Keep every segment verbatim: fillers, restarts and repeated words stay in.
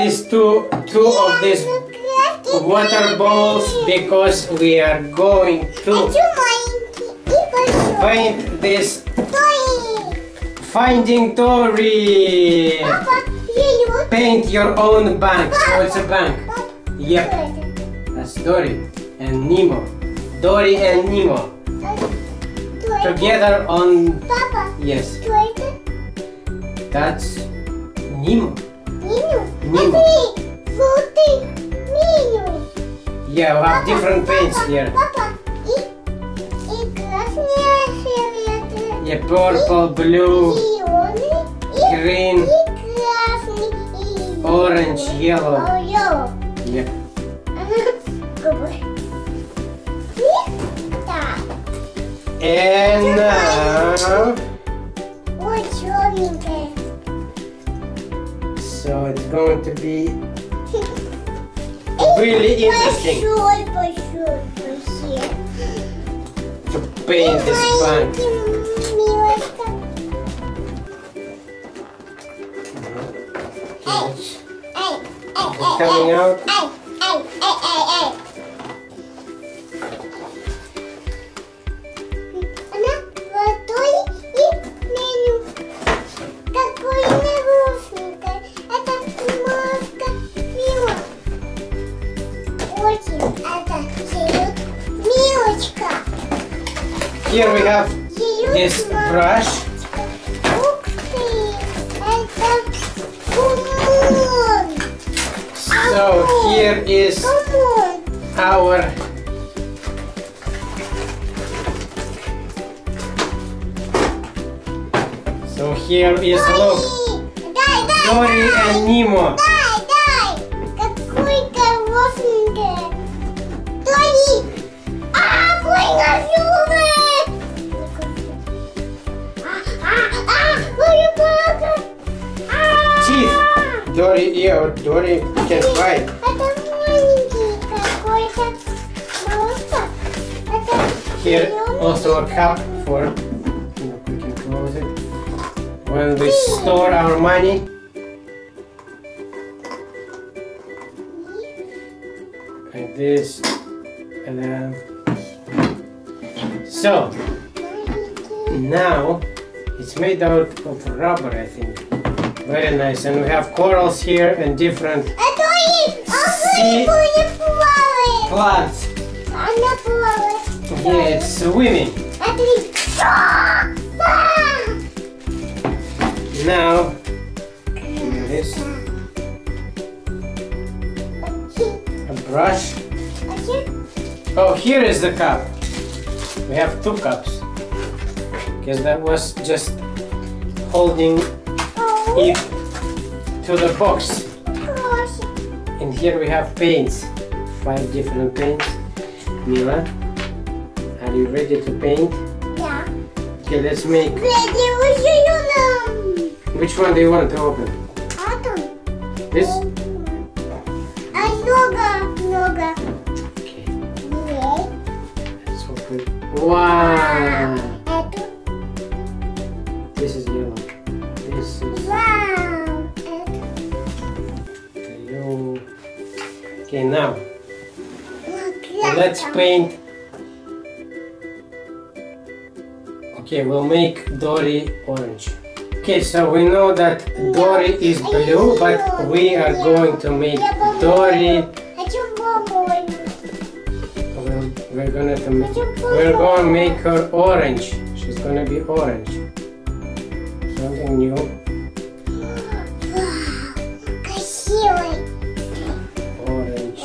these two, two of these water balls because we are going to paint this Finding Dory. Paint your own bank. So it's a bank. Yep. That's Dory and Nemo. Dory and Nemo. Together on. Yes. That's Nemo. Nemo. Yeah, we have different paints here. Yeah, purple, blue, green, orange, yellow. Yeah. And now, so it's going to be really interesting to paint this bank. It's coming out. Here we have this brush. So here is our So here is look Dory and Nemo. Teeth. Dory, yeah, Dory can bite. Here also a cup for, you know, we can close it. When we store our money. Like this. And then. So, now it's made out of rubber, I think. Very nice, and we have corals here and different sea plants. Yeah, it's swimming. Now, this a brush. Oh, here is the cup. We have two cups because that was just holding it to the box. And here we have paints, five different paints. Mila, are you ready to paint? Yeah. Okay, let's make. Ready? Which one do you want to open? This? Okay. Let's open. Wow! This is yellow. This is yellow. Okay, now let's paint. Okay, we'll make Dory orange. Okay, so we know that Dory is blue, but we are going to make Dory. We're, we're gonna to make, we're going to make her orange. She's gonna be orange. Something new. Orange.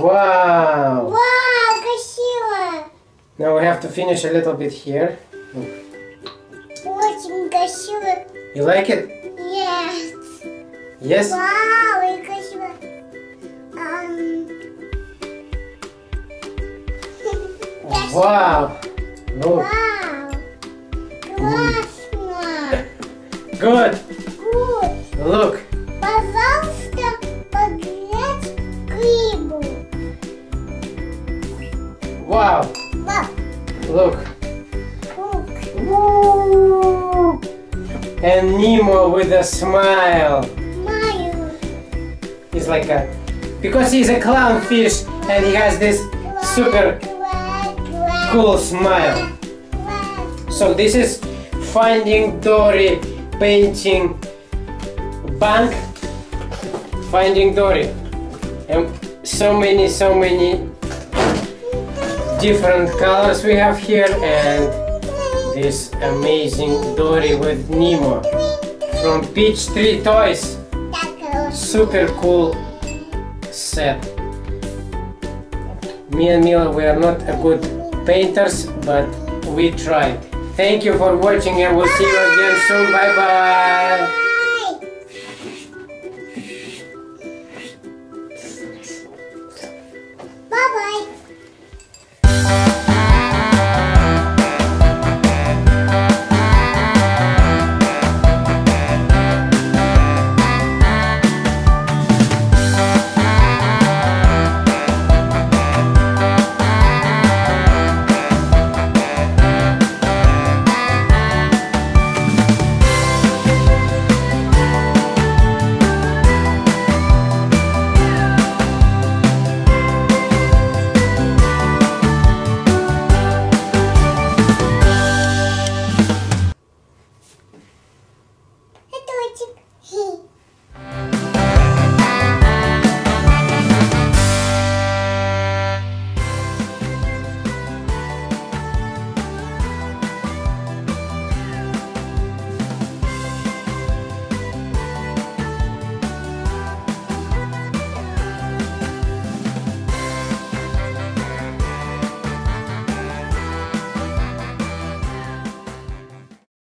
Wow! Wow, красиво! Now we have to finish a little bit here. Очень красиво. You like it? Yes. Yes? Вау, и красиво. Um... Wow! Look. Вау! Классно! Good! Good! Look! Пожалуйста, погреть рыбу. Wow! Вау! Look! Look. Woo! And Nemo with a smile. Маю. He's like a... Because he's a clownfish and he has this super cool smile. So this is Finding Dory painting bank. Finding Dory. And so many, so many different colors we have here, and this amazing Dory with Nemo from Peachtree Toys. Super cool set. Me and Mila, we are not a good painters, but we tried. Thank you for watching and we'll see you again soon. Bye bye.